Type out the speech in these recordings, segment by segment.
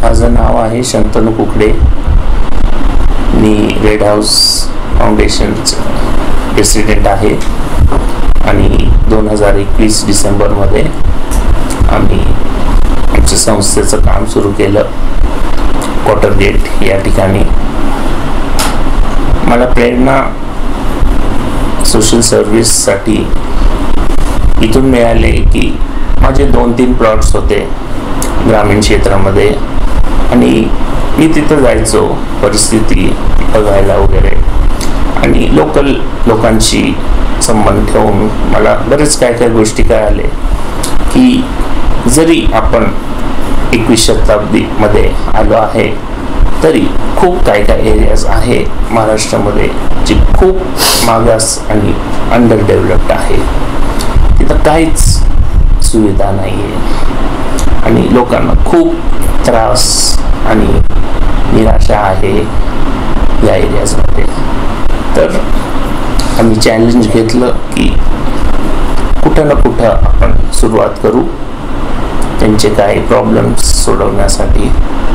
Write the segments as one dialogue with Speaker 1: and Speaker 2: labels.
Speaker 1: माझं नाव आहे शंतनू कुकडे. मी रेड हाऊस फाउंडेशनचं प्रेसिडेंट आहे आणि 2021 डिसेंबरमध्ये आम्ही आमच्या संस्थेचं काम सुरू केलं क्वार्टर गेट या ठिकाणी. मला प्रेरणा सोशल सर्व्हिससाठी इथून मिळाले की माझे 2-3 प्लॉट्स होते ग्रामीण क्षेत्रामध्ये आणि मी तिथं जायचो परिस्थिती बघायला वगैरे आणि लोकल लोकांशी संबंध ठेवून मला बरेच काय गोष्टी कळाले की जरी आपण 21 शताब्दीमध्ये आलो आहे तरी खूप काय एरियाज आहे महाराष्ट्रामध्ये जे खूप मागास आणि अंडर डेव्हलप्ड आहे. तिथं काहीच सुविधा नाही आहे आणि लोकांना खूप त्रास आणि निराशा आहे या एरियाजमध्ये. तर आम्ही चॅलेंज घेतलं की कुठं ना कुठं आपण सुरुवात करू त्यांचे काही प्रॉब्लेम्स सोडवण्यासाठी.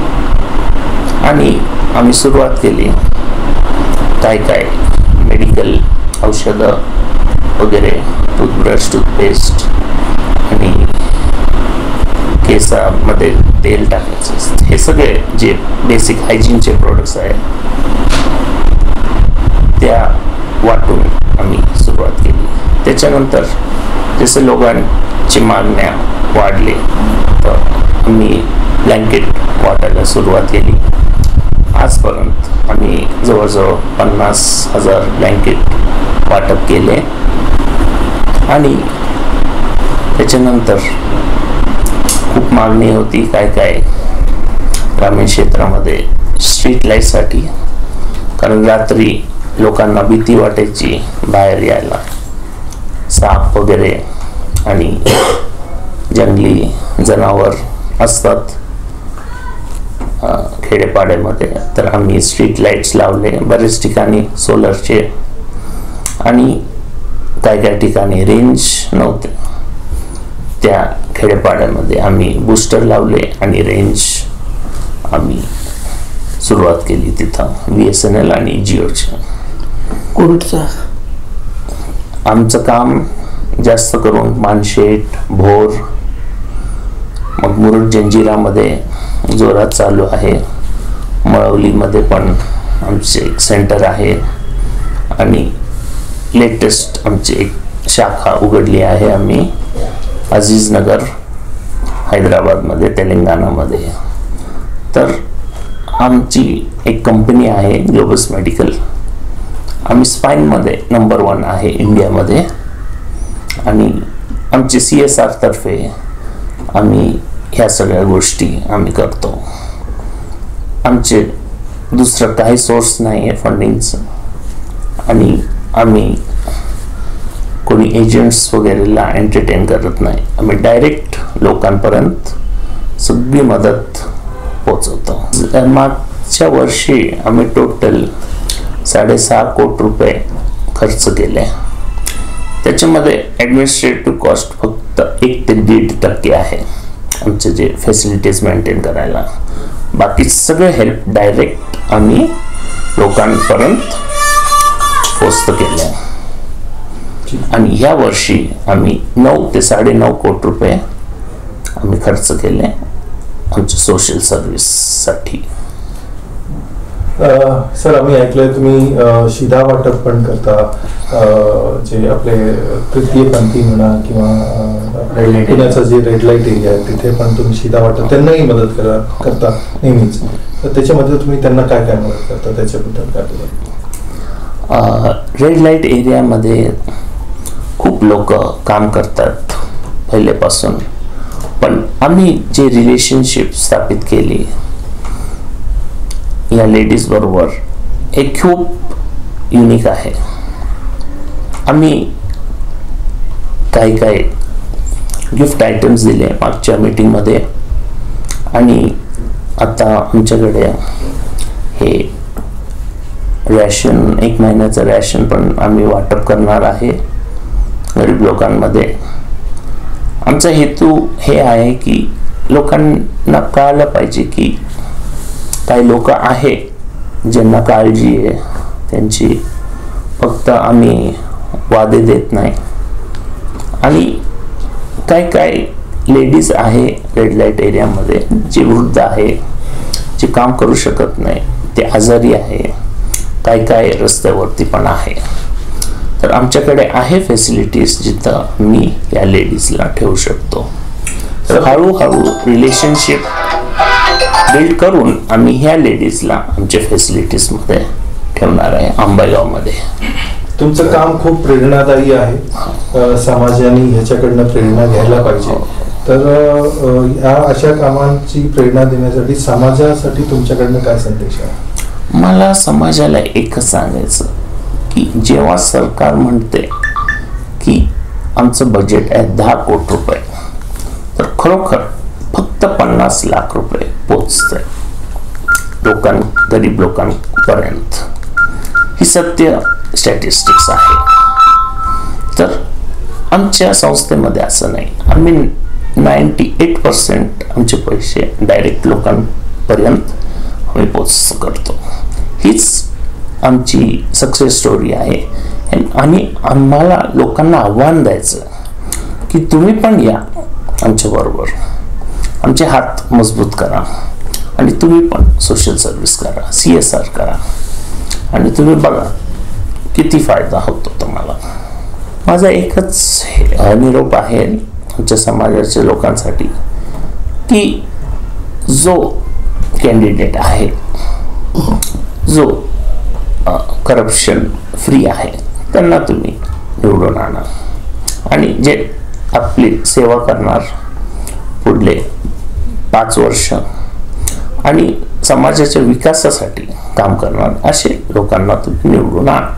Speaker 1: आणि आम्ही सुरुवात केली काय मेडिकल औषधं वगैरे, टूथब्रश, टूथपेस्ट आणि केसामध्ये तेल टाकायचं, हे सगळे जे बेसिक हायजीनचे प्रोडक्ट्स आहेत त्या वाटून आम्ही सुरुवात केली. त्याच्यानंतर जसे लोकांची मागण्या वाढले तर आम्ही ब्लँकेट वाटायला सुरुवात केली. आजपर्यंत आम्ही जवळजवळ 50,000 ब्लँकेट वाटप केले आणि त्याच्यानंतर खूप मागणी होती काय ग्रामीण क्षेत्रामध्ये स्ट्रीट लाईटसाठी, कारण रात्री लोकांना भीती वाटायची बाहेर यायला, साप वगैरे आणि जंगली जनावर असतात खेडेपाड्यामध्ये. तर आम्ही स्ट्रीट लाईट्स लावले बरेच ठिकाणी सोलरचे आणि काय ठिकाणी रेंज नव्हते त्या खेडेपाड्यामध्ये आम्ही बूस्टर लावले आणि रेंज आम्ही सुरुवात केली तिथं BSNL आणि जिओच्या.
Speaker 2: कोणतं
Speaker 1: आमचं काम जास्त करून मानशेट, भोर, मग मुरुड जंजिरामध्ये जोरात चालू आहे. मळवलीमध्ये पण आमचे एक सेंटर आहे आणि लेटेस्ट आमची एक शाखा उघडली आहे आम्ही अजीजनगर हैदराबादमध्ये, तेलंगणामध्ये. तर आमची एक कंपनी आहे ग्लोबस मेडिकल. आम्ही स्पाईनमध्ये नंबर 1 आहे इंडियामध्ये आणि आमचे CSR तर्फे आम्ही ह्या सगळ्या गोष्टी आम्ही करतो. आमचे दुसरं काही सोर्स नाही आहे फंडिंगचं आणि आम्ही कोणी एजंट्स वगैरेला एंटरटेन करत नाही. आम्ही डायरेक्ट लोकांपर्यंत सगळी मदत पोचवतो. मागच्या वर्षी आम्ही टोटल 6.5 कोटी रुपये खर्च केले. त्याच्यामध्ये ॲडमिनिस्ट्रेटिव्ह कॉस्ट फक्त 1 ते 1.5% आहे आमचे जे फॅसिलिटीज मेंटेन करायला. बाकी सगळे हेल्प डायरेक्ट आम्ही लोकांपर्यंत पोचत केले. आणि ह्या वर्षी आम्ही 9 ते 9.5 कोटी रुपये आम्ही खर्च केले आमच्या सोशल सर्व्हिससाठी.
Speaker 3: सर, आम्ही ऐकलंय तुम्ही शिधा वाटप पण करता, जे आपले तृतीयपंथी म्हणा किंवा पुण्याचा जे रेड लाईट एरिया आहे तिथे पण तुम्ही शिधा वाटप त्यांनाही मदत करता नेहमीच. तर त्याच्यामध्ये तुम्ही त्यांना काय मदत करता त्याच्याबद्दल काय बोला.
Speaker 1: रेड लाईट एरियामध्ये खूप लोक काम करतात पहिल्यापासून, पण आम्ही जे रिलेशनशिप स्थापित केली या लेडीज बरोबर हे खूप युनिक आहे. आम्ही काही गिफ्ट आयटम्स दिले मागच्या मीटिंगमध्ये आणि आता आमच्याकडे हे रॅशन 1 महिन्याचं रॅशन पण आम्ही वाटप करणार आहे गरीब लोकांमध्ये. आमचा हेतू हे आहे की लोकांना कळायला पाहिजे की काही लोक आहे ज्यांना काळजी आहे त्यांची, फक्त आम्ही वादे देत नाही. आणि काही लेडीज आहे रेड लाईट एरियामध्ये जे वृद्ध आहे, जे काम करू शकत नाही, ते आजारी आहे, काही रस्त्यावरती पण आहे. तर आमच्याकडे आहे फॅसिलिटीज जिथं मी या लेडीजला ठेवू शकतो. तर हळूहळू रिलेशनशिप बिल्ड करून आम्ही ह्या लेडीजला आमच्या फॅसिलिटीजमध्ये ठेवणार आहे आंबेगावमध्ये.
Speaker 3: तुमचं काम खूप प्रेरणादायी आहे. समाजाने ह्याच्याकडनं प्रेरणा घ्यायला पाहिजे. तर या अशा कामांची प्रेरणा देण्यासाठी समाजासाठी तुमच्याकडनं काय संदेश आहे?
Speaker 1: मला समाजाला एकच सांगायचं की जेव्हा सरकार म्हणते की आमचं बजेट आहे 10 कोटी रुपये, तर खरोखर फक्त 50 लाख रुपये पोचतंय गरीब लोकांपर्यंत. ही सत्य स्टॅटिस्टिक्स आहे. तर आमच्या संस्थेमध्ये असं नाही. आम्ही 98% आमचे पैसे डायरेक्ट लोकांपर्यंत आम्ही पोच करतो. हीच आमची सक्सेस स्टोरी आहे. आणि आम्हाला लोकांना आव्हान द्यायचं की तुम्ही पण या आमच्याबरोबर, आमचे हात मजबूत करा आणि तुम्ही पण सोशल सर्व्हिस करा, CSR करा आणि तुम्ही बघा किती फायदा होतो तुम्हाला. माझा एकच निरोप आहे आमच्या समाजाच्या लोकांसाठी की जो कॅन्डिडेट आहे, जो करप्शन फ्री आहे, त्यांना तुम्ही निवडून आणा आणि जे आपली सेवा करणार पुढले 5 वर्ष आणि समाजाच्या विकासासाठी काम करणार असे लोकांना तुम्ही निवडून आणा.